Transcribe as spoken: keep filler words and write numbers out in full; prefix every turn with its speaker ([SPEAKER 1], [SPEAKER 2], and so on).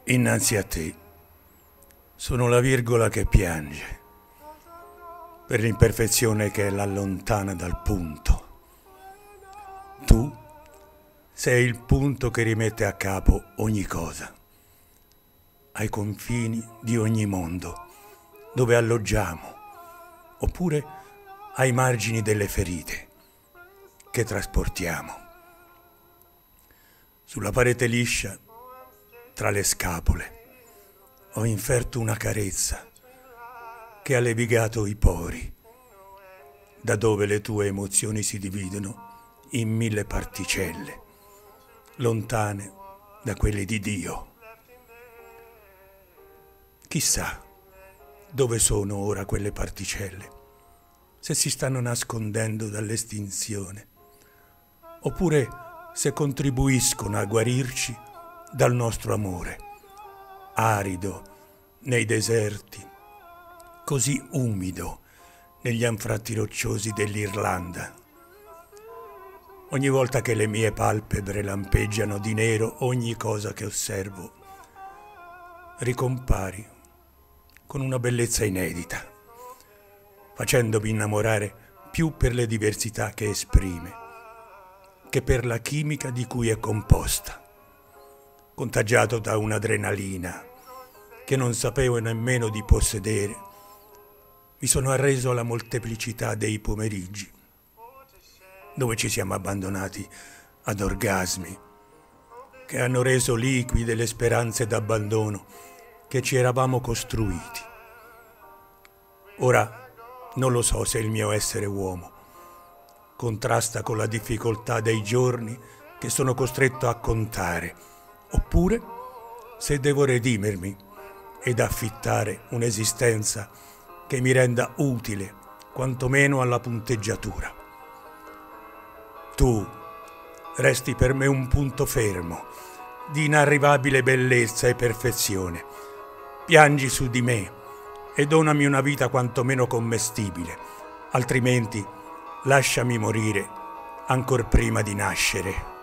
[SPEAKER 1] Innanzi a te sono la virgola che piange per l'imperfezione che l'allontana dal punto. Tu sei il punto che rimette a capo ogni cosa, ai confini di ogni mondo dove alloggiamo, oppure ai margini delle ferite che trasportiamo. Sulla parete liscia, tra le scapole, ho inferto una carezza che ha levigato i pori, da dove le tue emozioni si dividono in mille particelle, lontane da quelle di Dio. Chissà dove sono ora quelle particelle, se si stanno nascondendo dall'estinzione, oppure se contribuiscono a guarirci dal nostro amore, arido nei deserti, così umido negli anfratti rocciosi dell'Irlanda. Ogni volta che le mie palpebre lampeggiano di nero ogni cosa che osservo, ricompari con una bellezza inedita, facendomi innamorare più per le diversità che esprime che per la chimica di cui è composta. Contagiato da un'adrenalina che non sapevo nemmeno di possedere, mi sono arreso alla molteplicità dei pomeriggi, dove ci siamo abbandonati ad orgasmi che hanno reso liquide le speranze d'abbandono che ci eravamo costruiti. Ora non lo so se il mio essere uomo contrasta con la difficoltà dei giorni che sono costretto a contare, oppure se devo redimermi ed affittare un'esistenza che mi renda utile quantomeno alla punteggiatura. Tu resti per me un punto fermo di inarrivabile bellezza e perfezione. Piangi su di me e donami una vita quantomeno commestibile, altrimenti lasciami morire ancor prima di nascere.